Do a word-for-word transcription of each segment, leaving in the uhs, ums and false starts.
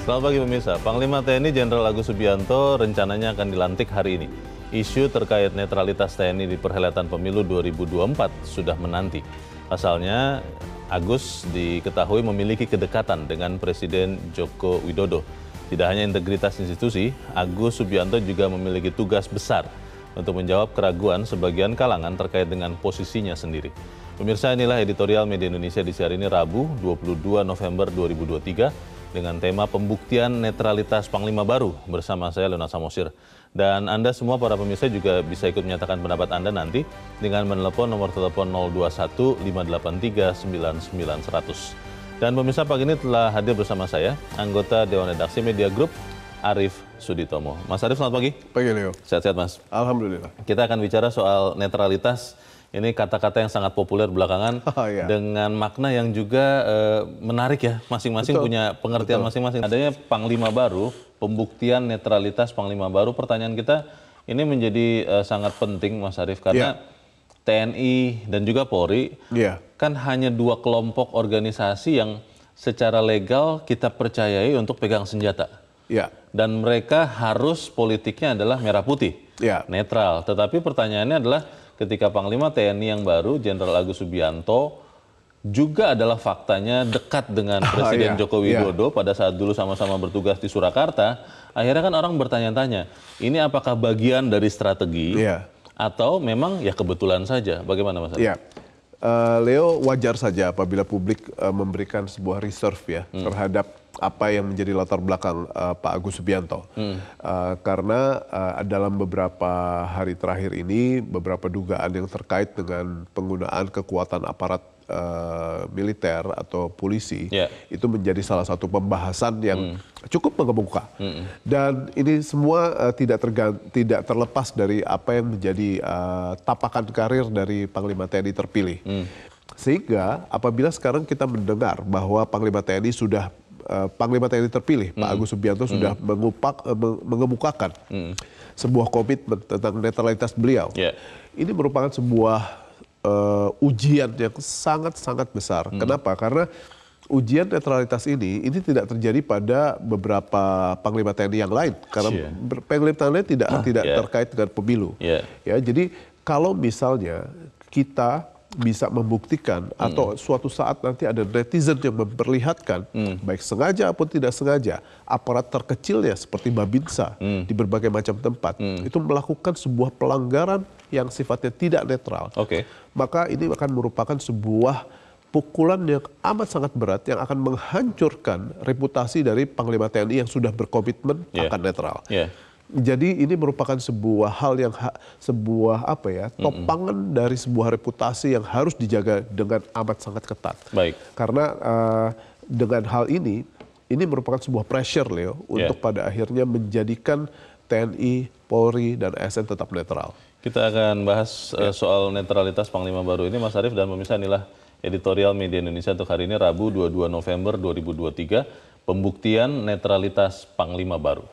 Selamat pagi pemirsa, Panglima T N I Jenderal Agus Subianto rencananya akan dilantik hari ini. Isu terkait netralitas T N I di perhelatan pemilu dua ribu dua puluh empat sudah menanti. Pasalnya, Agus diketahui memiliki kedekatan dengan Presiden Joko Widodo. Tidak hanya integritas institusi, Agus Subianto juga memiliki tugas besar untuk menjawab keraguan sebagian kalangan terkait dengan posisinya sendiri. Pemirsa, inilah editorial Media Indonesia di siar ini Rabu dua puluh dua November dua ribu dua puluh tiga dengan tema pembuktian netralitas Panglima baru bersama saya Leonard Samosir. Dan Anda semua para pemirsa juga bisa ikut menyatakan pendapat Anda nanti dengan menelepon nomor telepon nol dua satu lima delapan tiga sembilan sembilan seratus. Dan pemirsa, pagi ini telah hadir bersama saya anggota Dewan Redaksi Media Group Arief Suditomo. Mas Arief, selamat pagi. Pagi Leo. Sehat-sehat Mas? Alhamdulillah. Kita akan bicara soal netralitas. Ini kata-kata yang sangat populer belakangan oh, iya. dengan makna yang juga uh, menarik ya. Masing-masing punya pengertian masing-masing. Adanya Panglima baru, pembuktian netralitas Panglima baru. Pertanyaan kita ini menjadi uh, sangat penting Mas Arief karena yeah. T N I dan juga Polri yeah. kan hanya dua kelompok organisasi yang secara legal kita percayai untuk pegang senjata. Yeah. Dan mereka harus politiknya adalah merah putih, yeah. netral. Tetapi pertanyaannya adalah ketika Panglima T N I yang baru, Jenderal Agus Subianto, juga adalah faktanya dekat dengan Presiden oh, iya, Joko Widodo iya. pada saat dulu sama-sama bertugas di Surakarta, akhirnya kan orang bertanya-tanya, ini apakah bagian dari strategi iya. atau memang ya kebetulan saja? Bagaimana Mas? Iya. Uh, Leo, wajar saja apabila publik uh, memberikan sebuah reserve ya hmm. terhadap apa yang menjadi latar belakang uh, Pak Agus Subianto. Hmm. Uh, karena uh, dalam beberapa hari terakhir ini, beberapa dugaan yang terkait dengan penggunaan kekuatan aparat uh, militer atau polisi, yeah. itu menjadi salah satu pembahasan yang hmm. cukup mengemuka. Hmm. Dan ini semua uh, tidak, tergan- tidak terlepas dari apa yang menjadi uh, tapakan karir dari Panglima T N I terpilih. Hmm. Sehingga apabila sekarang kita mendengar bahwa Panglima T N I sudah Uh, Panglima T N I terpilih, mm. Pak Agus Subianto mm. sudah mengupak, uh, mengemukakan mm. sebuah komitmen tentang netralitas beliau. Yeah. Ini merupakan sebuah uh, ujian yang sangat-sangat besar. Mm. Kenapa? Karena ujian netralitas ini, ini tidak terjadi pada beberapa Panglima T N I yang lain. Karena yeah. Panglima T N I tidak, ah, tidak yeah. terkait dengan pemilu. Yeah. Ya, jadi kalau misalnya kita bisa membuktikan hmm. atau suatu saat nanti ada netizen yang memperlihatkan hmm. baik sengaja ataupun tidak sengaja aparat terkecilnya seperti Babinsa hmm. di berbagai macam tempat hmm. itu melakukan sebuah pelanggaran yang sifatnya tidak netral, okay. maka ini akan merupakan sebuah pukulan yang amat sangat berat yang akan menghancurkan reputasi dari Panglima T N I yang sudah berkomitmen yeah. akan netral. Yeah. Jadi ini merupakan sebuah hal yang ha, sebuah apa ya topangan mm-hmm. dari sebuah reputasi yang harus dijaga dengan amat sangat ketat. Baik. Karena uh, dengan hal ini ini merupakan sebuah pressure Leo yeah. untuk pada akhirnya menjadikan T N I, Polri dan A S N tetap netral. Kita akan bahas yeah. uh, soal netralitas Panglima baru ini Mas Arief, dan pemirsa, inilah editorial Media Indonesia untuk hari ini Rabu dua puluh dua November dua ribu dua puluh tiga, pembuktian netralitas Panglima baru.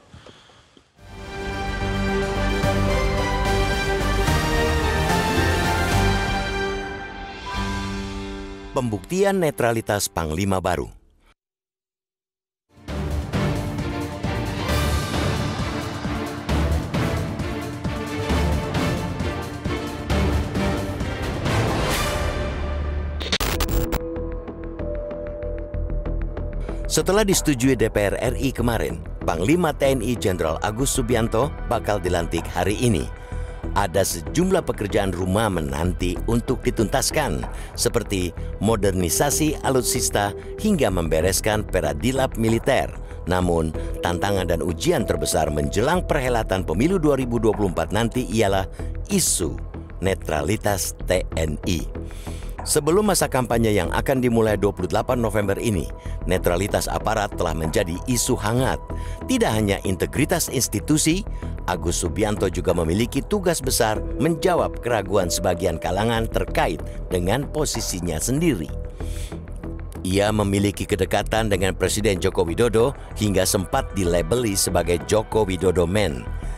Pembuktian netralitas Panglima baru. Setelah disetujui D P R R I kemarin, Panglima T N I Jenderal Agus Subianto bakal dilantik hari ini. Ada sejumlah pekerjaan rumah menanti untuk dituntaskan, seperti modernisasi alutsista hingga membereskan peradilab militer. Namun, tantangan dan ujian terbesar menjelang perhelatan pemilu dua ribu dua puluh empat nanti ialah isu netralitas T N I. Sebelum masa kampanye yang akan dimulai dua puluh delapan November ini, netralitas aparat telah menjadi isu hangat. Tidak hanya integritas institusi, Agus Subianto juga memiliki tugas besar menjawab keraguan sebagian kalangan terkait dengan posisinya sendiri. Ia memiliki kedekatan dengan Presiden Joko Widodo hingga sempat dilabeli sebagai Joko Widodo Man.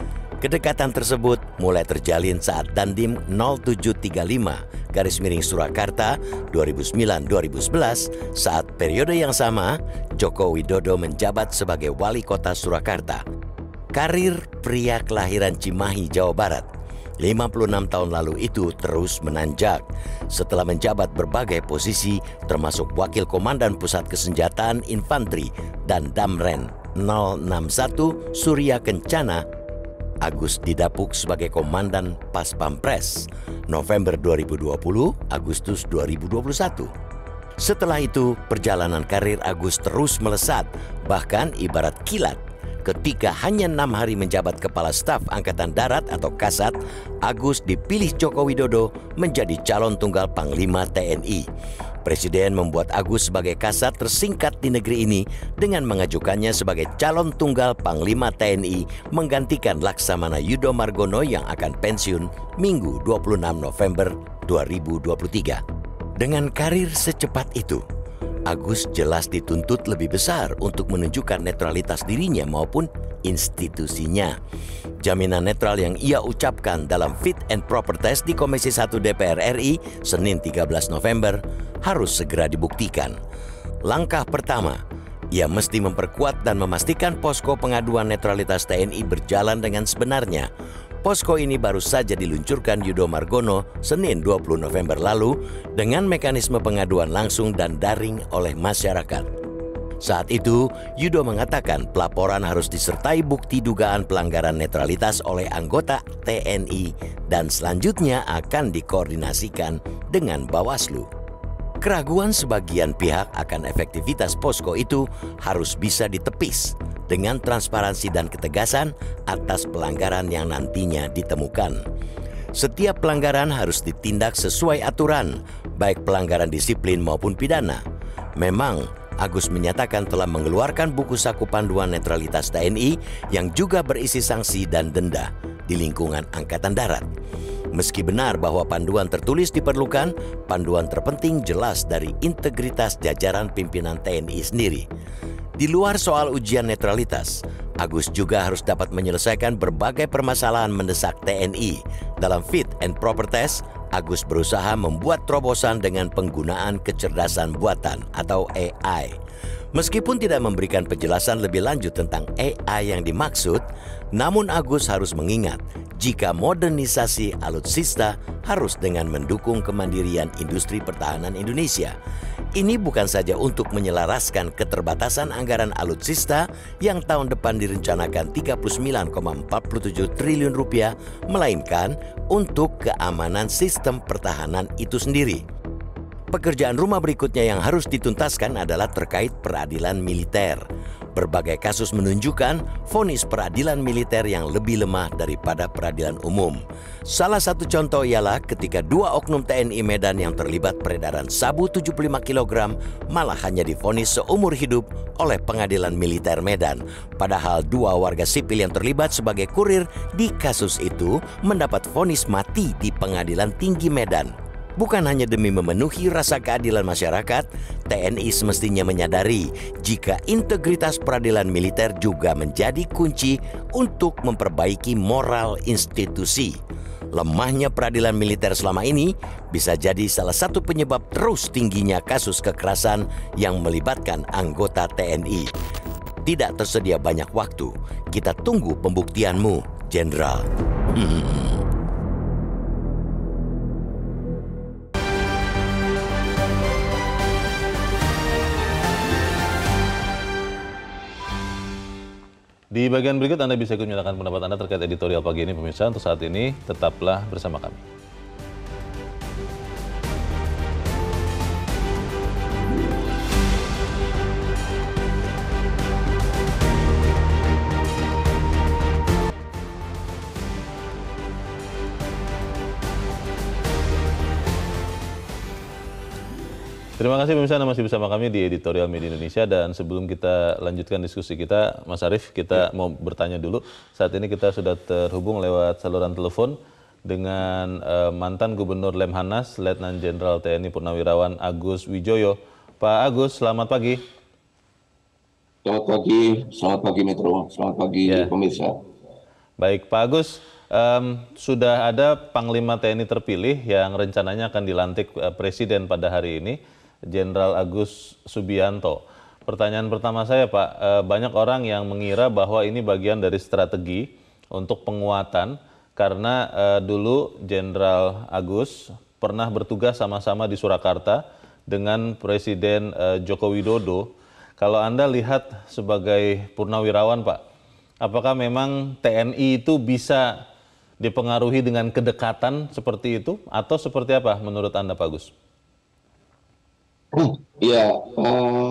Kedekatan tersebut mulai terjalin saat Dandim nol tujuh tiga lima garis miring Surakarta dua ribu sembilan dua ribu sebelas saat periode yang sama Joko Widodo menjabat sebagai wali kota Surakarta. Karir pria kelahiran Cimahi, Jawa Barat, lima puluh enam tahun lalu itu terus menanjak setelah menjabat berbagai posisi termasuk Wakil Komandan Pusat Kesenjataan Infanteri dan Damren nol enam satu Surya Kencana. Agus didapuk sebagai Komandan Pas Pampres November dua ribu dua puluh, Agustus dua ribu dua puluh satu. Setelah itu, perjalanan karir Agus terus melesat, bahkan ibarat kilat. Ketika hanya enam hari menjabat Kepala Staf Angkatan Darat atau Kasat, Agus dipilih Joko Widodo menjadi calon tunggal Panglima T N I. Presiden membuat Agus sebagai kasat tersingkat di negeri ini dengan mengajukannya sebagai calon tunggal Panglima T N I menggantikan Laksamana Yudo Margono yang akan pensiun Minggu dua puluh enam November dua ribu dua puluh tiga. Dengan karir secepat itu, Agus jelas dituntut lebih besar untuk menunjukkan netralitas dirinya maupun institusinya. Jaminan netral yang ia ucapkan dalam fit and proper test di Komisi satu D P R R I Senin tiga belas November harus segera dibuktikan. Langkah pertama, ia mesti memperkuat dan memastikan posko pengaduan netralitas T N I berjalan dengan sebenarnya. Posko ini baru saja diluncurkan Yudo Margono Senin dua puluh November lalu dengan mekanisme pengaduan langsung dan daring oleh masyarakat. Saat itu, Yudo mengatakan pelaporan harus disertai bukti dugaan pelanggaran netralitas oleh anggota T N I dan selanjutnya akan dikoordinasikan dengan Bawaslu. Keraguan sebagian pihak akan efektivitas posko itu harus bisa ditepis dengan transparansi dan ketegasan atas pelanggaran yang nantinya ditemukan. Setiap pelanggaran harus ditindak sesuai aturan, baik pelanggaran disiplin maupun pidana. Memang, Agus menyatakan telah mengeluarkan buku saku panduan netralitas T N I yang juga berisi sanksi dan denda di lingkungan Angkatan Darat. Meski benar bahwa panduan tertulis diperlukan, panduan terpenting jelas dari integritas jajaran pimpinan T N I sendiri. Di luar soal ujian netralitas, Agus juga harus dapat menyelesaikan berbagai permasalahan mendesak T N I. Dalam fit and proper test, Agus berusaha membuat terobosan dengan penggunaan kecerdasan buatan atau A I. Meskipun tidak memberikan penjelasan lebih lanjut tentang A I yang dimaksud, namun Agus harus mengingat jika modernisasi alutsista harus dengan mendukung kemandirian industri pertahanan Indonesia. Ini bukan saja untuk menyelaraskan keterbatasan anggaran alutsista yang tahun depan direncanakan tiga puluh sembilan koma empat tujuh triliun rupiah, melainkan untuk keamanan sistem pertahanan itu sendiri. Pekerjaan rumah berikutnya yang harus dituntaskan adalah terkait peradilan militer. Berbagai kasus menunjukkan vonis peradilan militer yang lebih lemah daripada peradilan umum. Salah satu contoh ialah ketika dua oknum T N I Medan yang terlibat peredaran sabu tujuh puluh lima kilogram malah hanya divonis seumur hidup oleh pengadilan militer Medan. Padahal dua warga sipil yang terlibat sebagai kurir di kasus itu mendapat vonis mati di pengadilan tinggi Medan. Bukan hanya demi memenuhi rasa keadilan masyarakat, T N I semestinya menyadari jika integritas peradilan militer juga menjadi kunci untuk memperbaiki moral institusi. Lemahnya peradilan militer selama ini bisa jadi salah satu penyebab terus tingginya kasus kekerasan yang melibatkan anggota T N I. Tidak tersedia banyak waktu, kita tunggu pembuktianmu, Jenderal. Hmm. Di bagian berikut Anda bisa ikut menyatakan pendapat Anda terkait editorial pagi ini, pemirsa. Untuk saat ini, tetaplah bersama kami. Terima kasih pemirsa, Anda masih bersama kami di Editorial Media Indonesia. Dan sebelum kita lanjutkan diskusi kita, Mas Arief, kita ya. mau bertanya dulu. Saat ini kita sudah terhubung lewat saluran telepon dengan uh, mantan Gubernur Lemhanas, Letnan Jenderal T N I Purnawirawan Agus Wijoyo. Pak Agus, selamat pagi. Selamat pagi, selamat pagi Metro, selamat pagi ya. Pemirsa. Baik, Pak Agus, em, sudah ada Panglima T N I terpilih yang rencananya akan dilantik eh, Presiden pada hari ini, Jenderal Agus Subianto. Pertanyaan pertama saya, Pak, eh, banyak orang yang mengira bahwa ini bagian dari strategi untuk penguatan karena eh, dulu Jenderal Agus pernah bertugas sama-sama di Surakarta dengan Presiden eh, Joko Widodo. Kalau Anda lihat sebagai purnawirawan, Pak, apakah memang T N I itu bisa dipengaruhi dengan kedekatan seperti itu atau seperti apa menurut Anda, Pak Agus? Ya, eh,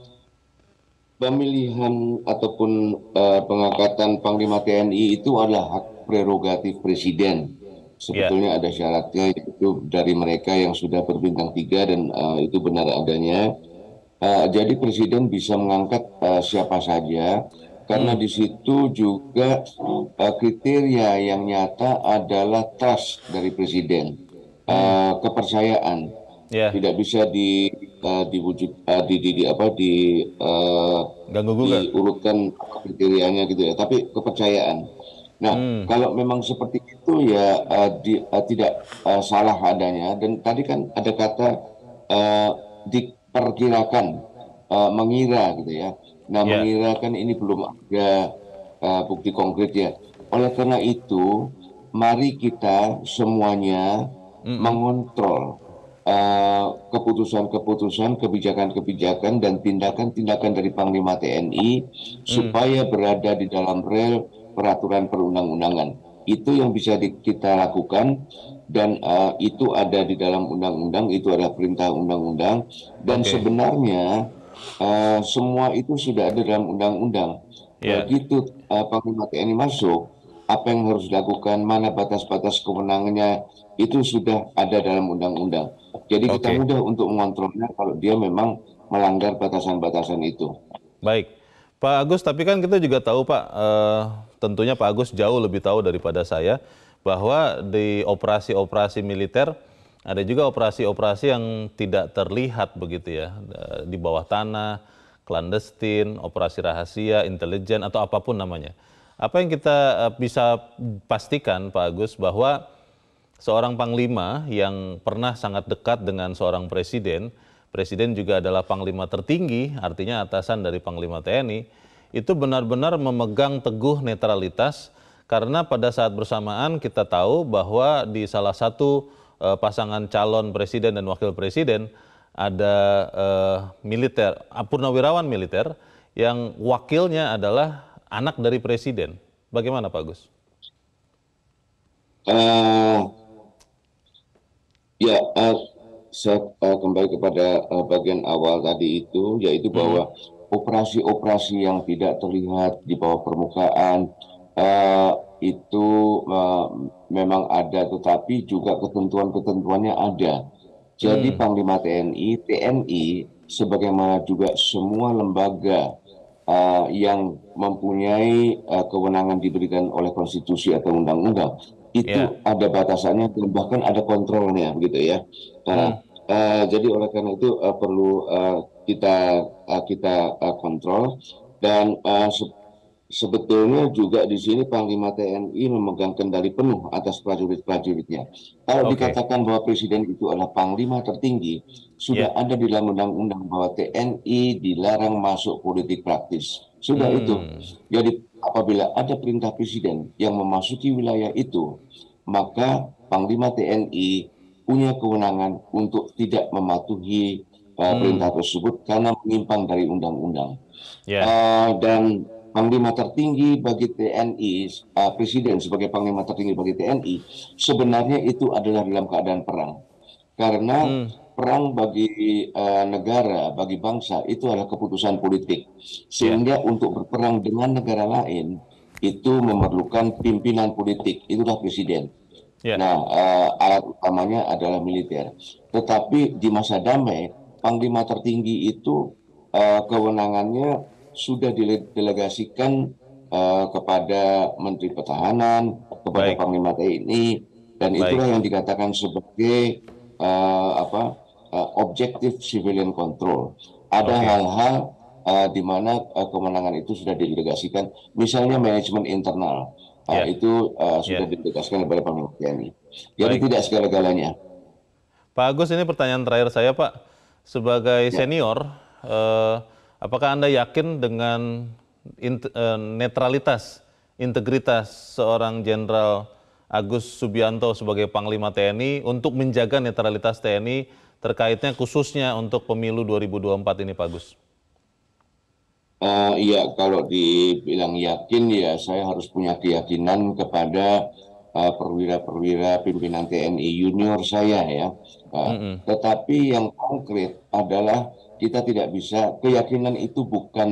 pemilihan ataupun eh, pengangkatan Panglima T N I itu adalah hak prerogatif Presiden. Sebetulnya ada syaratnya, yaitu dari mereka yang sudah berbintang tiga dan eh, itu benar adanya. Eh, jadi Presiden bisa mengangkat eh, siapa saja, karena di situ juga uh, kriteria yang nyata adalah trust dari Presiden, uh, kepercayaan, Yeah. tidak bisa di uh, diwujud uh, di, di, di apa di uh, diurutkan kriterianya gitu ya, tapi kepercayaan. Nah, hmm. kalau memang seperti itu ya uh, di, uh, tidak uh, salah adanya, dan tadi kan ada kata uh, diperkirakan, uh, mengira gitu ya. Nah, yeah. mengira kan ini belum ada uh, bukti konkret ya. Oleh karena itu, mari kita semuanya mm-hmm. mengontrol keputusan-keputusan, uh, kebijakan-kebijakan, dan tindakan-tindakan dari Panglima T N I mm. supaya berada di dalam rel peraturan perundang-undangan. Itu yang bisa di, kita lakukan, dan uh, itu ada di dalam undang-undang, itu adalah perintah undang-undang, dan okay. sebenarnya Uh, semua itu sudah ada dalam undang-undang. Yeah. Begitu uh, Panglima T N I masuk, apa yang harus dilakukan, mana batas-batas kewenangannya, itu sudah ada dalam undang-undang. Jadi okay. kita mudah untuk mengontrolnya kalau dia memang melanggar batasan-batasan itu. Baik, Pak Agus, tapi kan kita juga tahu, Pak, uh, tentunya Pak Agus jauh lebih tahu daripada saya, bahwa di operasi-operasi militer ada juga operasi-operasi yang tidak terlihat begitu ya, di bawah tanah, clandestine, operasi rahasia, intelijen, atau apapun namanya. Apa yang kita bisa pastikan, Pak Agus, bahwa seorang panglima yang pernah sangat dekat dengan seorang presiden, presiden juga adalah panglima tertinggi, artinya atasan dari Panglima T N I, itu benar-benar memegang teguh netralitas, karena pada saat bersamaan kita tahu bahwa di salah satu pasangan calon presiden dan wakil presiden ada uh, militer, purnawirawan militer yang wakilnya adalah anak dari presiden. Bagaimana, Pak Agus? Uh, ya, uh, saya uh, kembali kepada uh, bagian awal tadi itu, yaitu bahwa operasi-operasi hmm. yang tidak terlihat di bawah permukaan uh, itu uh, memang ada, tetapi juga ketentuan-ketentuannya ada. Jadi hmm. Panglima T N I, T N I sebagaimana juga semua lembaga uh, yang mempunyai uh, kewenangan diberikan oleh konstitusi atau undang-undang, itu yeah. ada batasannya dan bahkan ada kontrolnya, gitu ya. Nah, hmm. uh, jadi oleh karena itu uh, perlu uh, kita uh, kita uh, kontrol, dan uh, sebetulnya juga di sini Panglima T N I memegang kendali penuh atas prajurit-prajuritnya. Kalau okay. dikatakan bahwa Presiden itu adalah Panglima tertinggi, sudah yeah. ada di dalam undang-undang bahwa T N I dilarang masuk politik praktis. Sudah hmm. itu. Jadi apabila ada perintah Presiden yang memasuki wilayah itu, maka Panglima T N I punya kewenangan untuk tidak mematuhi uh, hmm. perintah tersebut karena menyimpang dari undang-undang. Yeah. Uh, dan Panglima tertinggi bagi T N I, uh, Presiden sebagai Panglima tertinggi bagi T N I, sebenarnya itu adalah dalam keadaan perang. Karena hmm. perang bagi uh, negara, bagi bangsa, itu adalah keputusan politik. Sehingga yeah. untuk berperang dengan negara lain, itu memerlukan pimpinan politik, itulah Presiden. Yeah. Nah, uh, alat utamanya adalah militer. Tetapi di masa damai, Panglima tertinggi itu uh, kewenangannya sudah didelegasikan uh, kepada Menteri Pertahanan, kepada Baik. Panglima T N I, dan Baik. itulah yang dikatakan sebagai uh, apa uh, objective civilian control. Ada hal-hal okay. uh, di mana uh, kewenangan itu sudah didelegasikan, misalnya manajemen internal. uh, Yeah. itu uh, sudah Yeah. ditegaskan kepada Panglima T N I. Jadi Baik. tidak segala-galanya. Pak Agus, ini pertanyaan terakhir saya, Pak. Sebagai Ya. senior, eh, apakah Anda yakin dengan int- eh, netralitas, integritas seorang Jenderal Agus Subianto sebagai Panglima T N I untuk menjaga netralitas T N I terkaitnya khususnya untuk pemilu dua ribu dua puluh empat ini, Pak Agus? Uh, iya, kalau dibilang yakin ya saya harus punya keyakinan kepada uh, perwira-perwira pimpinan T N I junior saya ya. Uh, Mm-mm. Tetapi yang konkret adalah kita tidak bisa, keyakinan itu bukan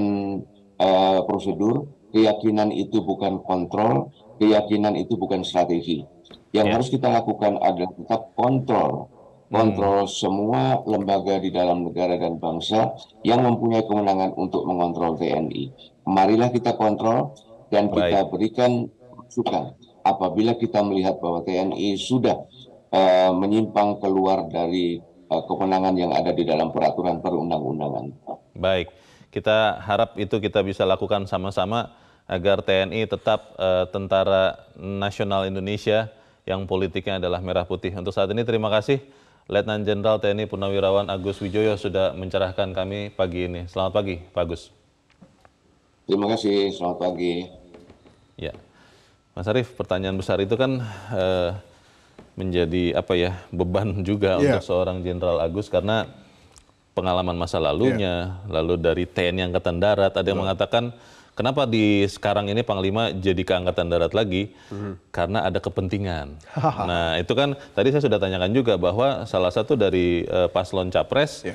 uh, prosedur, keyakinan itu bukan kontrol, keyakinan itu bukan strategi. Yang Ya. harus kita lakukan adalah tetap kontrol. Kontrol semua lembaga di dalam negara dan bangsa yang mempunyai kewenangan untuk mengontrol T N I. Marilah kita kontrol dan kita Baik. berikan masukan apabila kita melihat bahwa T N I sudah uh, menyimpang keluar dari uh, kewenangan yang ada di dalam peraturan perundang-undangan. Baik, kita harap itu kita bisa lakukan sama-sama agar T N I tetap eh, Tentara Nasional Indonesia yang politiknya adalah merah putih. Untuk saat ini terima kasih Letnan Jenderal T N I Purnawirawan Agus Wijoyo sudah mencerahkan kami pagi ini. Selamat pagi, Pak Agus. Terima kasih, selamat pagi. Ya, Mas Arief, pertanyaan besar itu kan eh, menjadi apa ya beban juga Yeah. untuk seorang Jenderal Agus karena pengalaman masa lalunya, lalu dari T N I Angkatan Darat, ada yang mengatakan kenapa di sekarang ini Panglima jadi ke Angkatan Darat lagi? Karena ada kepentingan. Nah itu kan tadi saya sudah tanyakan juga bahwa salah satu dari uh, paslon Capres Ya.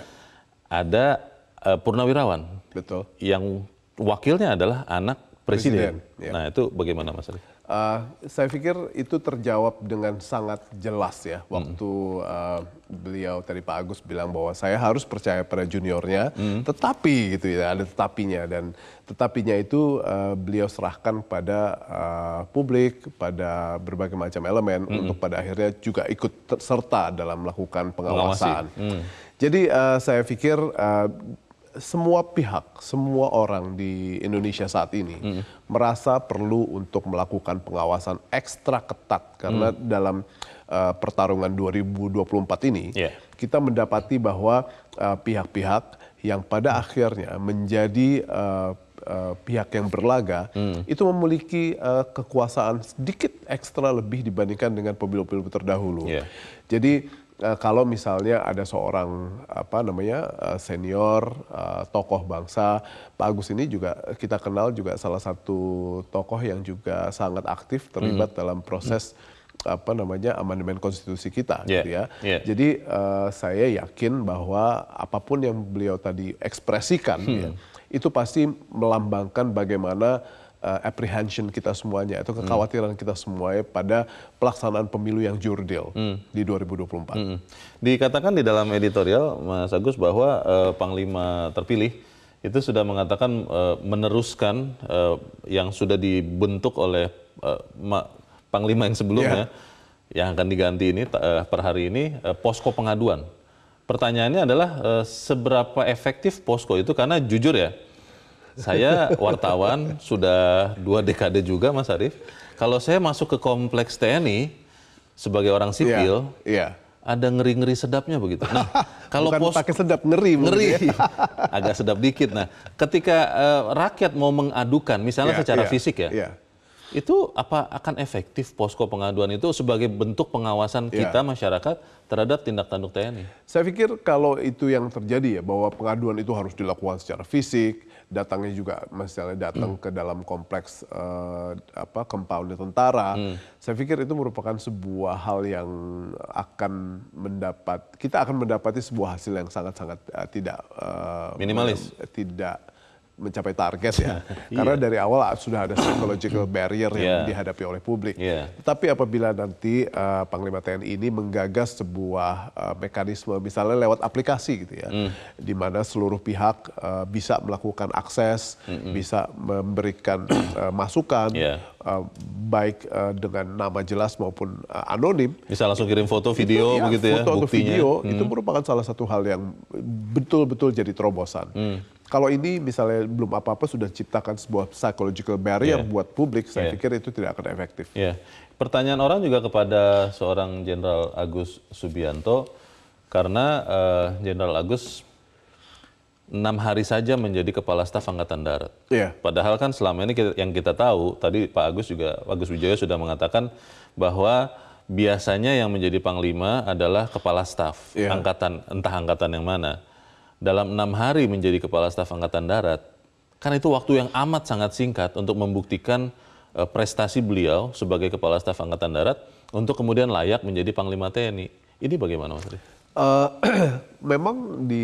ada uh, Purnawirawan Betul. yang wakilnya adalah anak Presiden. Presiden, ya. Nah itu bagaimana Mas Arief? Uh, saya pikir itu terjawab dengan sangat jelas ya waktu uh, beliau tadi Pak Agus bilang bahwa saya harus percaya pada juniornya, tetapi gitu ya ada tetapinya dan tetapinya itu uh, beliau serahkan pada uh, publik, pada berbagai macam elemen untuk pada akhirnya juga ikut ter- serta dalam melakukan pengawasan. Mm. Jadi uh, saya pikir uh, semua pihak, semua orang di Indonesia saat ini mm. merasa perlu untuk melakukan pengawasan ekstra ketat karena mm. dalam uh, pertarungan dua ribu dua puluh empat ini Yeah. kita mendapati bahwa uh, pihak-pihak yang pada akhirnya menjadi uh, uh, pihak yang berlaga mm. itu memiliki uh, kekuasaan sedikit ekstra lebih dibandingkan dengan pemilu-pemilu terdahulu. Yeah. Jadi Uh, kalau misalnya ada seorang apa namanya uh, senior uh, tokoh bangsa, Pak Agus ini juga kita kenal juga salah satu tokoh yang juga sangat aktif terlibat mm. dalam proses mm. apa namanya amandemen konstitusi kita, Yeah. gitu ya. Yeah. Jadi uh, saya yakin bahwa apapun yang beliau tadi ekspresikan, hmm. ya, itu pasti melambangkan bagaimana Uh, apprehension kita semuanya atau kekhawatiran hmm. kita semuanya pada pelaksanaan pemilu yang jurdil hmm. di dua ribu dua puluh empat. Hmm. Dikatakan di dalam editorial Mas Agus bahwa uh, Panglima terpilih itu sudah mengatakan uh, meneruskan uh, yang sudah dibentuk oleh uh, Ma- Panglima yang sebelumnya yeah. yang akan diganti ini uh, per hari ini uh, posko pengaduan. Pertanyaannya adalah uh, seberapa efektif posko itu karena jujur ya. Saya wartawan sudah dua dekade juga Mas Arief. Kalau saya masuk ke kompleks T N I sebagai orang sipil, yeah, yeah. ada ngeri-ngeri sedapnya begitu. Nah, kalau bukan pos pakai sedap ngeri, ngeri, ya. agak sedap dikit. Nah, ketika uh, rakyat mau mengadukan, misalnya Yeah, secara yeah, fisik ya, yeah. itu apa akan efektif posko pengaduan itu sebagai bentuk pengawasan Yeah. kita masyarakat terhadap tindak tanduk T N I? Saya pikir kalau itu yang terjadi ya, bahwa pengaduan itu harus dilakukan secara fisik, datangnya juga misalnya datang hmm. ke dalam kompleks uh, apa compound tentara. Hmm. Saya pikir itu merupakan sebuah hal yang akan mendapat, kita akan mendapati sebuah hasil yang sangat-sangat uh, tidak uh, minimalis, men- tidak mencapai target ya. Karena dari awal sudah ada psychological barrier yang Yeah. dihadapi oleh publik. Yeah. Tapi apabila nanti uh, Panglima T N I ini menggagas sebuah uh, mekanisme misalnya lewat aplikasi gitu ya, mm. di mana seluruh pihak uh, bisa melakukan akses, mm-hmm. bisa memberikan uh, masukan, Yeah. uh, baik uh, dengan nama jelas maupun uh, anonim. Bisa langsung kirim foto, video, itu, ya, begitu ya, foto atau buktinya. video Hmm. itu merupakan salah satu hal yang betul-betul jadi terobosan. Hmm. Kalau ini misalnya belum apa-apa sudah ciptakan sebuah psychological barrier yeah. buat publik, saya yeah. pikir itu tidak akan efektif. Yeah. Pertanyaan orang juga kepada seorang Jenderal Agus Subianto, karena Jenderal uh, Agus enam hari saja menjadi Kepala Staf Angkatan Darat. Yeah. Padahal kan selama ini kita, yang kita tahu, tadi Pak Agus juga, Agus Wijoyo sudah mengatakan bahwa biasanya yang menjadi Panglima adalah Kepala Staf yeah. Angkatan, entah Angkatan yang mana. Dalam enam hari menjadi Kepala Staf Angkatan Darat, kan itu waktu yang amat sangat singkat untuk membuktikan uh, prestasi beliau sebagai Kepala Staf Angkatan Darat untuk kemudian layak menjadi Panglima T N I. Ini bagaimana, Mas Arief? Uh, memang di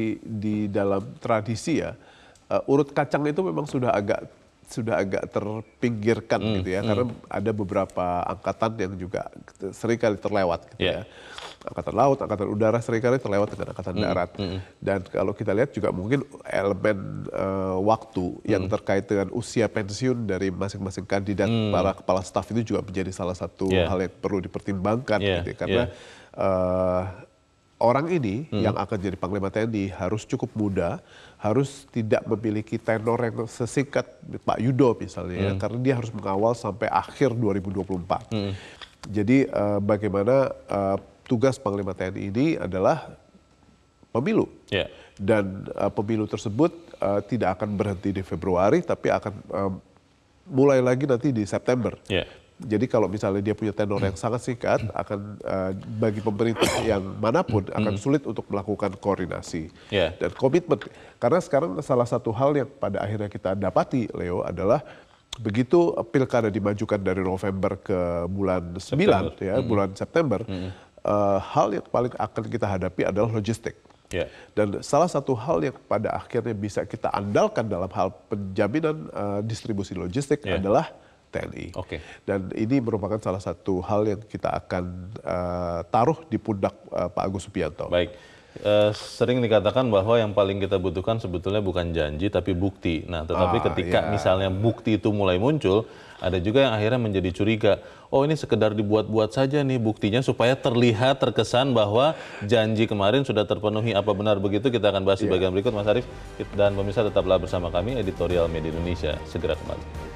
di dalam tradisi ya, uh, urut kacang itu memang sudah agak sudah agak terpinggirkan hmm, gitu ya, hmm. karena ada beberapa angkatan yang juga seringkali terlewat gitu yeah. ya. Angkatan Laut, Angkatan Udara seringkali terlewat dengan Angkatan mm, Darat. Mm. Dan kalau kita lihat juga mungkin elemen uh, waktu mm. yang terkait dengan usia pensiun dari masing-masing kandidat mm. para kepala staf itu juga menjadi salah satu yeah. hal yang perlu dipertimbangkan. Yeah. Gitu, karena yeah. uh, orang ini mm. yang akan jadi Panglima T N I harus cukup muda, harus tidak memiliki tenor yang sesingkat Pak Yudo misalnya, mm. ya, karena dia harus mengawal sampai akhir dua ribu dua puluh empat. Mm. Jadi uh, bagaimana uh, tugas Panglima T N I ini adalah pemilu. Yeah. Dan uh, pemilu tersebut uh, tidak akan berhenti di Februari, tapi akan uh, mulai lagi nanti di September. Yeah. Jadi kalau misalnya dia punya tenor yang sangat singkat, akan uh, bagi pemerintah yang manapun akan sulit untuk melakukan koordinasi yeah. dan komitmen. Karena sekarang salah satu hal yang pada akhirnya kita dapati, Leo, adalah begitu pilkada dimajukan dari November ke bulan sembilan, September. ya, mm-hmm. bulan September, mm-hmm. uh, hal yang paling akan kita hadapi adalah logistik. Yeah. Dan salah satu hal yang pada akhirnya bisa kita andalkan dalam hal penjaminan uh, distribusi logistik yeah. adalah T N I. Okay. Dan ini merupakan salah satu hal yang kita akan uh, taruh di pundak uh, Pak Agus Subianto. Baik. Uh, sering dikatakan bahwa yang paling kita butuhkan sebetulnya bukan janji tapi bukti. Nah, tetapi ah, ketika yeah. misalnya bukti itu mulai muncul, ada juga yang akhirnya menjadi curiga. Oh, ini sekedar dibuat-buat saja nih buktinya supaya terlihat, terkesan bahwa janji kemarin sudah terpenuhi. Apa benar begitu? Kita akan bahas di yeah. bagian berikut, Mas Arief. Dan pemirsa tetaplah bersama kami, Editorial Media Indonesia. Segera kembali.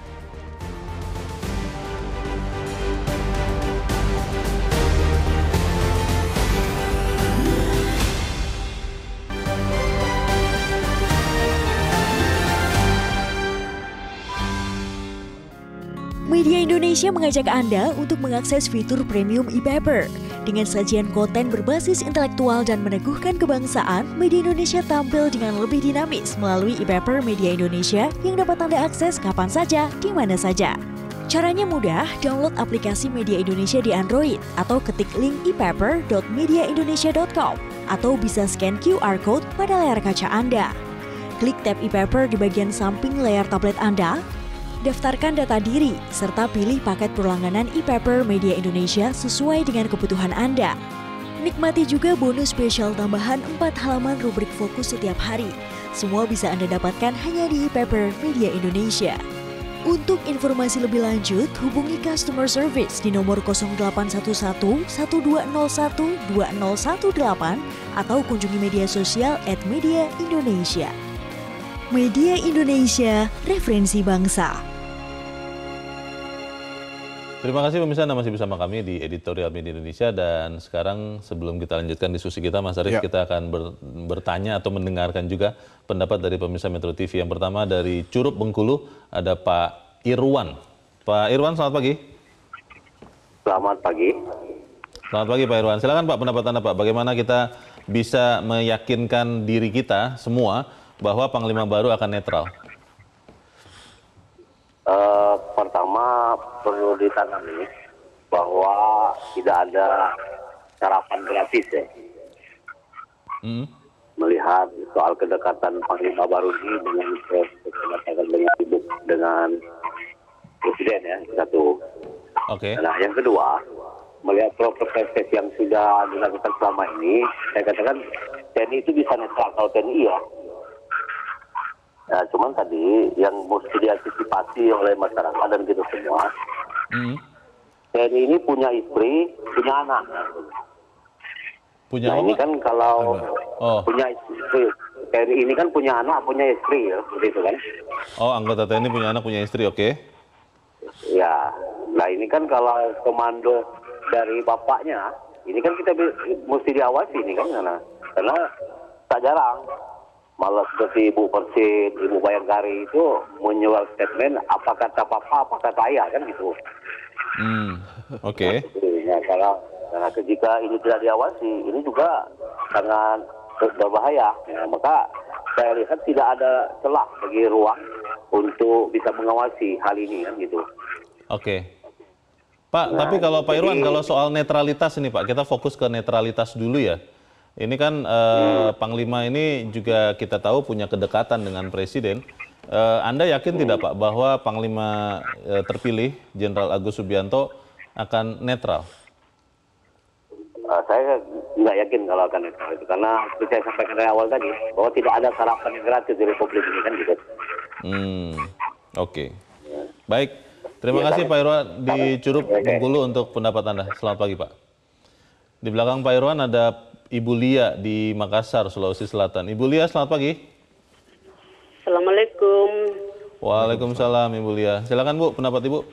Media Indonesia mengajak Anda untuk mengakses fitur premium e-paper. Dengan sajian konten berbasis intelektual dan meneguhkan kebangsaan, Media Indonesia tampil dengan lebih dinamis melalui e-paper Media Indonesia yang dapat Anda akses kapan saja, di mana saja. Caranya mudah, download aplikasi Media Indonesia di Android atau ketik link e paper dot media indonesia dot com atau bisa scan Q R code pada layar kaca Anda. Klik tab e-paper di bagian samping layar tablet Anda. Daftarkan data diri, serta pilih paket perlangganan e-paper Media Indonesia sesuai dengan kebutuhan Anda. Nikmati juga bonus spesial tambahan empat halaman rubrik fokus setiap hari. Semua bisa Anda dapatkan hanya di e-paper Media Indonesia. Untuk informasi lebih lanjut, hubungi customer service di nomor nol delapan satu satu, satu dua nol satu, dua nol satu delapan atau kunjungi media sosial at Media Indonesia. Media Indonesia, referensi bangsa. Terima kasih pemirsa, Anda masih bersama kami di Editorial Media Indonesia. Dan sekarang sebelum kita lanjutkan diskusi kita, Mas Arief, ya. kita akan ber, bertanya atau mendengarkan juga pendapat dari pemirsa Metro T V. Yang pertama dari Curup Bengkulu, ada Pak Irwan. Pak Irwan, selamat pagi. Selamat pagi. Selamat pagi Pak Irwan. Silakan Pak, pendapat Anda Pak. Bagaimana kita bisa meyakinkan diri kita semua bahwa Panglima baru akan netral? Uh, pertama perlu ditangani bahwa tidak ada sarapan gratis ya. Mm. Melihat soal kedekatan Panglima baru ini dengan kedekatan dengan ibu dengan presiden ya, satu. Oke. Okay. Nah yang kedua, melihat proses yang sudah dilakukan selama ini, saya katakan T N I itu bisa netral kalau T N I ya. Nah, cuman tadi yang mesti diantisipasi oleh masyarakat dan kita semua, Hmm. T N I ini punya istri, punya anak. Punya nah apa? ini kan kalau oh. punya istri, T N I ini kan punya anak, punya istri, ya, begitu kan? Oh, anggota T N I punya anak, punya istri, oke? Okay. Ya, nah ini kan kalau komando dari bapaknya, ini kan kita mesti diawasi ini kan, karena, karena tak jarang malah seperti Ibu Persit, Ibu Bayangkari itu menjual statement apa kata papa, apa kata ayah kan gitu. Hmm, oke. Okay. Nah, kalau nah, jika ini tidak diawasi, ini juga sangat berbahaya. Ya, maka saya lihat tidak ada celah bagi ruang untuk bisa mengawasi hal ini kan gitu. Oke. Okay. Pak, nah, tapi kalau Pak Irwan, jadi, kalau soal netralitas ini Pak, kita fokus ke netralitas dulu ya. Ini kan eh, hmm. Panglima ini juga kita tahu punya kedekatan dengan Presiden. Eh, Anda yakin hmm. tidak Pak bahwa Panglima eh, terpilih Jenderal Agus Subianto akan netral? Uh, saya nggak yakin kalau akan netral itu, karena seperti saya sampaikan dari awal tadi bahwa tidak ada sarapan yang gratis di Republik ini kan gitu. Hmm, oke. Okay. Ya. Baik, terima ya, kasih Pak Irwan di Curug Bengkulu untuk pendapat Anda. Selamat pagi Pak. Di belakang Pak Irwan ada Ibu Lia di Makassar, Sulawesi Selatan. Ibu Lia, selamat pagi. Assalamualaikum. Waalaikumsalam Ibu Lia. Silakan Bu, pendapat Ibu.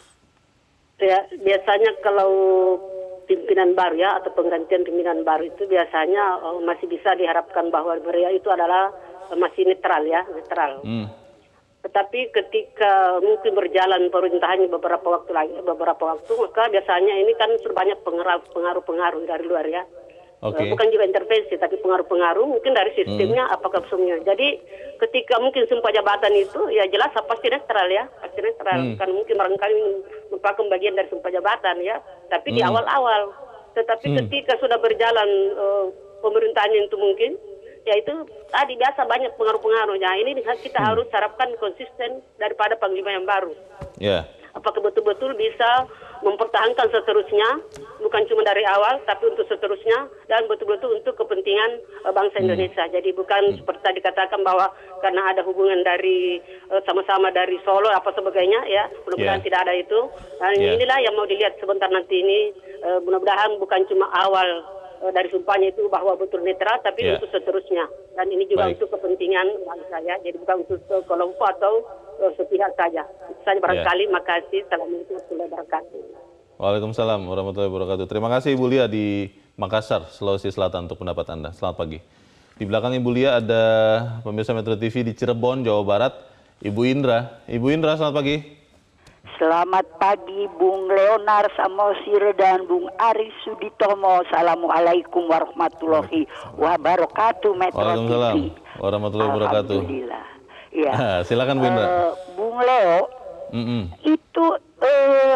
Ya, biasanya kalau pimpinan baru ya atau penggantian pimpinan baru itu biasanya uh, masih bisa diharapkan bahwa beliau itu adalah uh, masih netral ya, netral. Hmm. Tetapi ketika mungkin berjalan pemerintahannya beberapa waktu lagi, beberapa waktu, maka biasanya ini kan banyak pengaruh-pengaruh dari luar ya. Okay. Uh, bukan juga intervensi, tapi pengaruh-pengaruh mungkin dari sistemnya, hmm. apakah semuanya. Jadi ketika mungkin sumpah jabatan itu, ya jelas pasti netral ya, pasti netral. Hmm. Kan mungkin barangkali merupakan bagian dari sumpah jabatan ya, tapi hmm. di awal-awal. Tetapi hmm. ketika sudah berjalan uh, pemerintahannya itu mungkin, ya itu tadi biasa banyak pengaruh-pengaruhnya. Ini kita hmm. harus harapkan konsisten daripada Panglima yang baru. Yeah. Apakah betul-betul bisa mempertahankan seterusnya, bukan cuma dari awal, tapi untuk seterusnya, dan betul-betul untuk kepentingan uh, bangsa hmm. Indonesia. Jadi bukan hmm. seperti tadi dikatakan bahwa karena ada hubungan dari sama-sama uh, dari Solo apa sebagainya, ya mudah-mudahan yeah. tidak ada itu. Dan yeah. inilah yang mau dilihat sebentar nanti ini, uh, mudah-mudahan bukan cuma awal uh, dari sumpahnya itu bahwa betul netral, tapi yeah. untuk seterusnya. Dan ini juga Baik. untuk kepentingan bangsa ya, jadi bukan untuk uh, kelompok atau sepihak saja. Itu saja barangkali. Ya. Makasih. Assalamualaikum warahmatullahi wabarakatuh. Waalaikumsalam warahmatullahi wabarakatuh. Terima kasih Ibu Lia di Makassar, Sulawesi Selatan untuk pendapat Anda. Selamat pagi. Di belakang Ibu Lia ada pemirsa Metro T V di Cirebon, Jawa Barat, Ibu Indra. Ibu Indra, selamat pagi. Selamat pagi Bung Leonar Samosir dan Bung Aris Suditomo. Assalamualaikum warahmatullahi wabarakatuh. Metro Waalaikumsalam T V. Warahmatullahi wabarakatuh. Alhamdulillah. Ya, ah, silakan Bu Indra. Uh, Bung Leo, mm-mm. itu uh,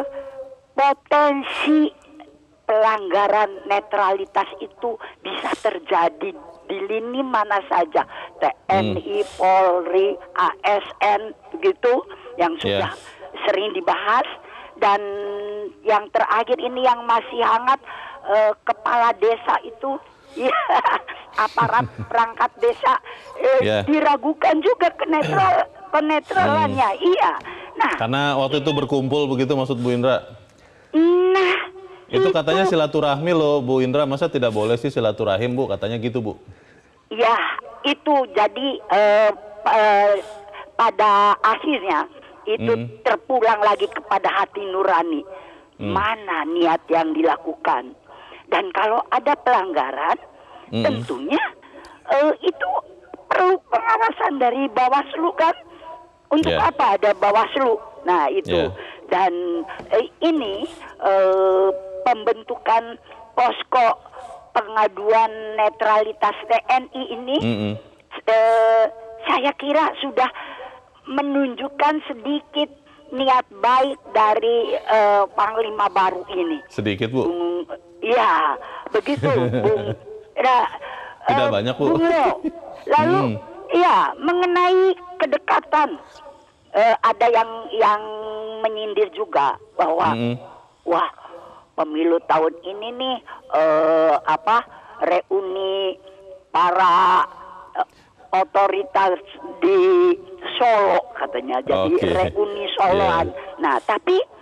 potensi pelanggaran netralitas itu bisa terjadi di lini mana saja, T N I, mm. Polri, A S N, begitu, yang sudah yeah. sering dibahas, dan yang terakhir ini yang masih hangat, uh, kepala desa itu. Ya, aparat perangkat desa eh, yeah. diragukan juga kenetral penetralannya, hmm. iya. Nah, karena waktu itu berkumpul begitu maksud Bu Indra. Nah, itu, itu katanya silaturahmi loh Bu Indra, masa tidak boleh sih silaturahim Bu, katanya gitu Bu. Ya, itu jadi eh, eh, pada akhirnya itu hmm. terpulang lagi kepada hati nurani. Hmm. Mana niat yang dilakukan. Dan kalau ada pelanggaran, mm. tentunya uh, itu perlu pengawasan dari Bawaslu kan. Untuk yeah. apa ada Bawaslu? Nah itu. Yeah. Dan uh, ini uh, pembentukan posko pengaduan netralitas T N I ini, mm -hmm. uh, saya kira sudah menunjukkan sedikit niat baik dari uh, Panglima baru ini. Sedikit Bu? Um, ya, begitu Bung. Nah, Tidak uh, banyak Bu. Bung Leo. Lalu, hmm. ya mengenai kedekatan, uh, ada yang yang menyindir juga bahwa, hmm. wah, pemilu tahun ini nih uh, apa reuni para uh, otoritas di Solo katanya, jadi okay. reuni Soloan. Yeah. Nah, tapi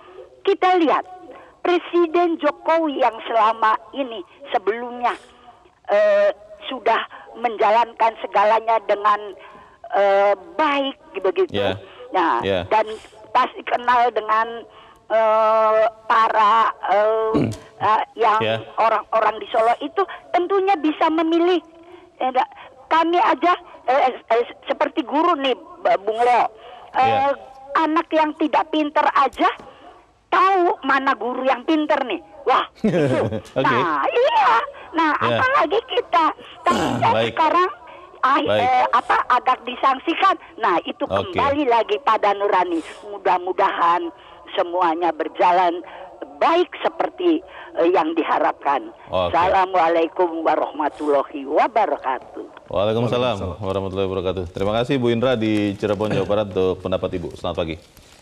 kita lihat Presiden Jokowi yang selama ini sebelumnya uh, sudah menjalankan segalanya dengan uh, baik begitu. Yeah. Nah, yeah. dan pasti kenal dengan uh, para uh, uh, yang orang-orang yeah. di Solo itu tentunya bisa memilih. Kami aja eh, eh, seperti guru nih, Bung Leo, eh, yeah. anak yang tidak pinter aja tahu mana guru yang pinter nih. Wah, itu. Okay. Nah, iya. Nah, yeah. apalagi kita. Tapi uh, sekarang ah, eh, apa agak disangsikan. Nah, itu okay. kembali lagi pada nurani. Mudah-mudahan semuanya berjalan baik seperti eh, yang diharapkan. Okay. Assalamualaikum warahmatullahi wabarakatuh. Waalaikumsalam warahmatullahi wabarakatuh. Terima kasih Bu Indra di Cirebon, Jawa Barat untuk pendapat Ibu. Selamat pagi.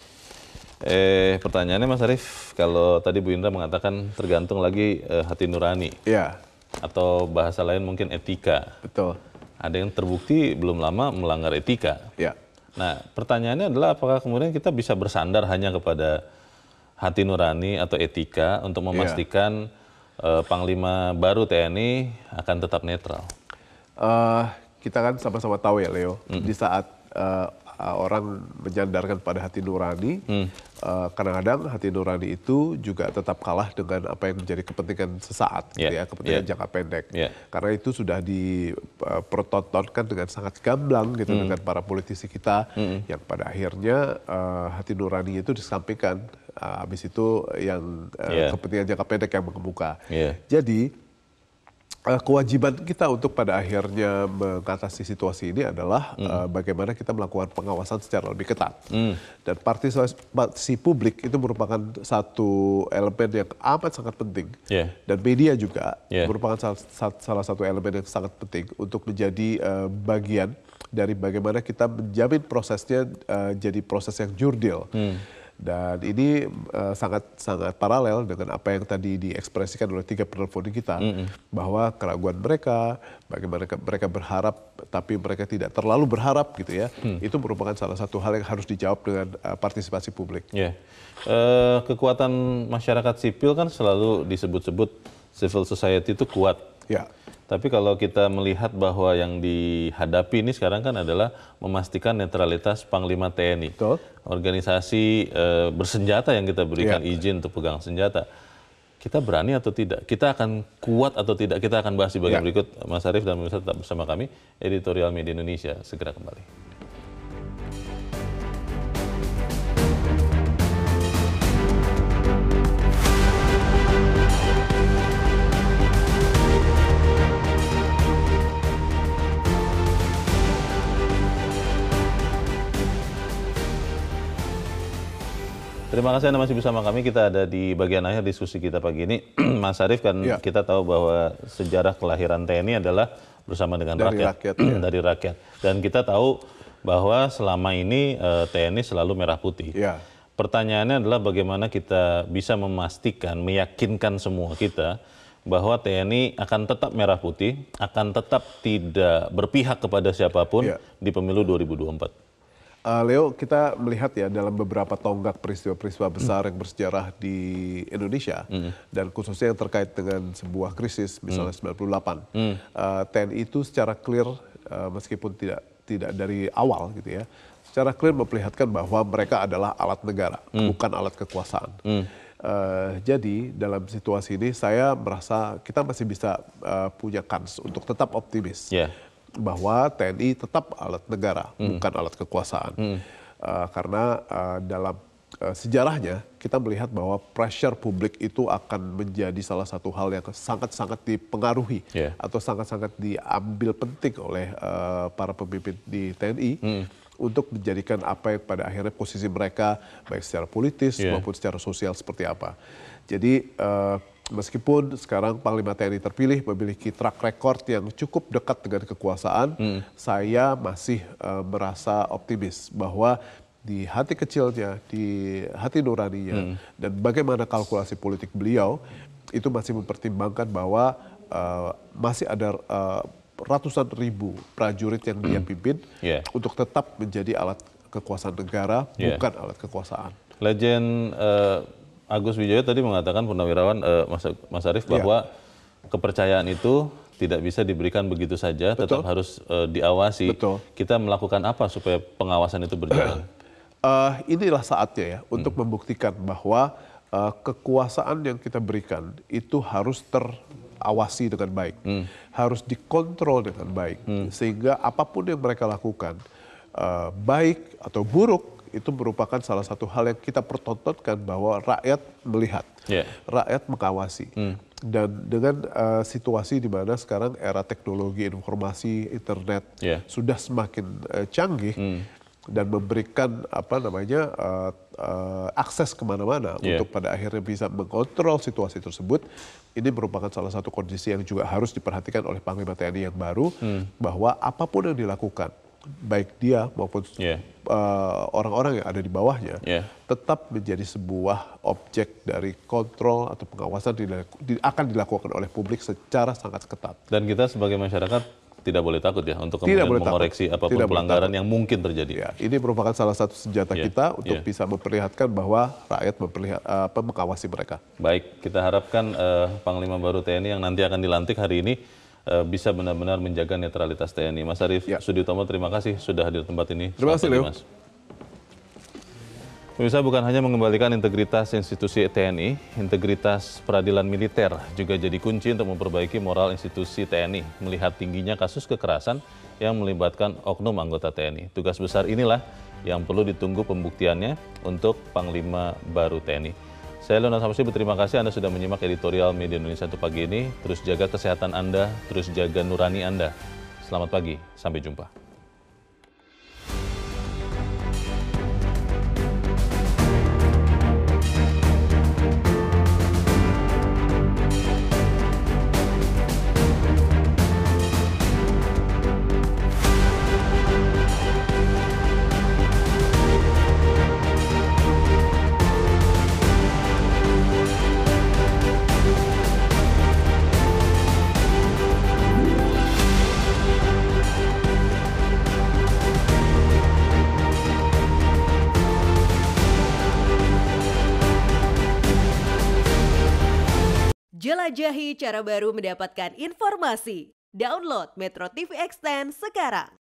Eh, pertanyaannya Mas Arief, kalau tadi Bu Indra mengatakan tergantung lagi eh, hati nurani. Ya. Atau bahasa lain mungkin etika. Betul. Ada yang terbukti belum lama melanggar etika. Ya. Nah, pertanyaannya adalah apakah kemudian kita bisa bersandar hanya kepada hati nurani atau etika untuk memastikan yeah. uh, Panglima baru T N I akan tetap netral? Uh, kita kan sama-sama tahu ya Leo, mm. di saat uh, orang menyandarkan pada hati nurani, mm. uh, kadang-kadang hati nurani itu juga tetap kalah dengan apa yang menjadi kepentingan sesaat, yeah. gitu ya, kepentingan yeah. jangka pendek. Yeah. Karena itu sudah dipertontonkan dengan sangat gamblang gitu mm. dengan para politisi kita, mm. yang pada akhirnya uh, hati nurani itu disampaikan. Uh, habis itu yang uh, yeah. kepentingan jangka pendek yang mengemuka. Yeah. Jadi uh, kewajiban kita untuk pada akhirnya mengatasi situasi ini adalah mm. uh, bagaimana kita melakukan pengawasan secara lebih ketat. Mm. Dan partisipasi publik itu merupakan satu elemen yang amat sangat penting. Yeah. Dan media juga yeah. merupakan salah, salah satu elemen yang sangat penting untuk menjadi uh, bagian dari bagaimana kita menjamin prosesnya uh, jadi proses yang jurdil. Mm. Dan ini uh, sangat sangat paralel dengan apa yang tadi diekspresikan oleh tiga penelpon kita, mm-hmm. bahwa keraguan mereka, bagaimana mereka berharap tapi mereka tidak terlalu berharap gitu ya, mm. itu merupakan salah satu hal yang harus dijawab dengan uh, partisipasi publik. Yeah. Uh, kekuatan masyarakat sipil kan selalu disebut-sebut civil society itu kuat. Yeah. Tapi kalau kita melihat bahwa yang dihadapi ini sekarang kan adalah memastikan netralitas Panglima T N I. Betul. Organisasi e, bersenjata yang kita berikan yeah. izin untuk pegang senjata. Kita berani atau tidak? Kita akan kuat atau tidak? Kita akan bahas di bagian yeah. berikut. Mas Arief dan pemirsa tetap bersama kami. Editorial Media Indonesia segera kembali. Terima kasih Anda masih bersama kami. Kita ada di bagian akhir diskusi kita pagi ini. Mas Arief kan ya. Kita tahu bahwa sejarah kelahiran T N I adalah bersama dengan dari rakyat. rakyat ya. Dari rakyat. Dan kita tahu bahwa selama ini uh, T N I selalu merah putih. Ya. Pertanyaannya adalah bagaimana kita bisa memastikan, meyakinkan semua kita bahwa T N I akan tetap merah putih, akan tetap tidak berpihak kepada siapapun ya. Di pemilu dua ribu dua puluh empat. Uh, Leo, kita melihat ya dalam beberapa tonggak peristiwa-peristiwa besar mm. yang bersejarah di Indonesia mm. dan khususnya yang terkait dengan sebuah krisis, misalnya mm. sembilan puluh delapan, mm. uh, T N I itu secara clear uh, meskipun tidak tidak dari awal gitu ya, secara clear memperlihatkan bahwa mereka adalah alat negara, mm. bukan alat kekuasaan. Mm. Uh, jadi dalam situasi ini saya merasa kita masih bisa uh, punya kans untuk tetap optimis. Yeah. Bahwa T N I tetap alat negara, hmm. bukan alat kekuasaan. Hmm. Uh, karena uh, dalam uh, sejarahnya kita melihat bahwa pressure publik itu akan menjadi salah satu hal yang sangat-sangat dipengaruhi yeah. atau sangat-sangat diambil penting oleh uh, para pemimpin di T N I hmm. untuk menjadikan apa yang pada akhirnya posisi mereka baik secara politis yeah. maupun secara sosial seperti apa. Jadi uh, meskipun sekarang Panglima T N I terpilih memiliki track record yang cukup dekat dengan kekuasaan, hmm. saya masih uh, merasa optimis bahwa di hati kecilnya, di hati nuraninya, hmm. dan bagaimana kalkulasi politik beliau, itu masih mempertimbangkan bahwa uh, masih ada uh, ratusan ribu prajurit yang dia pimpin yeah. untuk tetap menjadi alat kekuasaan negara, yeah. bukan alat kekuasaan. Legend uh... Agus Wijoyo tadi mengatakan Purnawirawan uh, Mas, Mas Arief bahwa ya. kepercayaan itu tidak bisa diberikan begitu saja, Betul. tetap harus uh, diawasi. Betul. Kita melakukan apa supaya pengawasan itu berjalan? uh, inilah saatnya ya untuk hmm. membuktikan bahwa uh, kekuasaan yang kita berikan itu harus terawasi dengan baik, hmm. harus dikontrol dengan baik, hmm. sehingga apapun yang mereka lakukan, uh, baik atau buruk, itu merupakan salah satu hal yang kita pertontonkan bahwa rakyat melihat, yeah. rakyat mengawasi. Hmm. Dan dengan uh, situasi di mana sekarang era teknologi informasi internet yeah. sudah semakin uh, canggih hmm. dan memberikan apa namanya uh, uh, akses kemana-mana yeah. untuk pada akhirnya bisa mengontrol situasi tersebut, ini merupakan salah satu kondisi yang juga harus diperhatikan oleh Panglima T N I yang baru, hmm. bahwa apapun yang dilakukan, baik dia maupun yeah. uh, orang-orang yang ada di bawahnya, yeah. tetap menjadi sebuah objek dari kontrol atau pengawasan di, di, akan dilakukan oleh publik secara sangat ketat. Dan kita sebagai masyarakat tidak boleh takut ya untuk kemudian mengoreksi apapun tidak pelanggaran yang mungkin terjadi. Ya, ini merupakan salah satu senjata yeah. kita untuk yeah. bisa memperlihatkan bahwa rakyat memperlihat, uh, mengawasi mereka. Baik, kita harapkan uh, Panglima baru T N I yang nanti akan dilantik hari ini Uh, bisa benar-benar menjaga netralitas T N I. Mas Arief ya. Sudiutomo, terima kasih sudah hadir tempat ini. Terima kasih, Leo. Mas. Pemirsa, bukan hanya mengembalikan integritas institusi T N I, integritas peradilan militer juga jadi kunci untuk memperbaiki moral institusi T N I, melihat tingginya kasus kekerasan yang melibatkan oknum anggota T N I. Tugas besar inilah yang perlu ditunggu pembuktiannya untuk Panglima baru T N I. Saya Leonard Samsi, berterima kasih Anda sudah menyimak editorial Media Indonesia untuk pagi ini. Terus jaga kesehatan Anda, terus jaga nurani Anda. Selamat pagi, sampai jumpa. Jelajahi cara baru mendapatkan informasi. Download Metro T V Extend sekarang.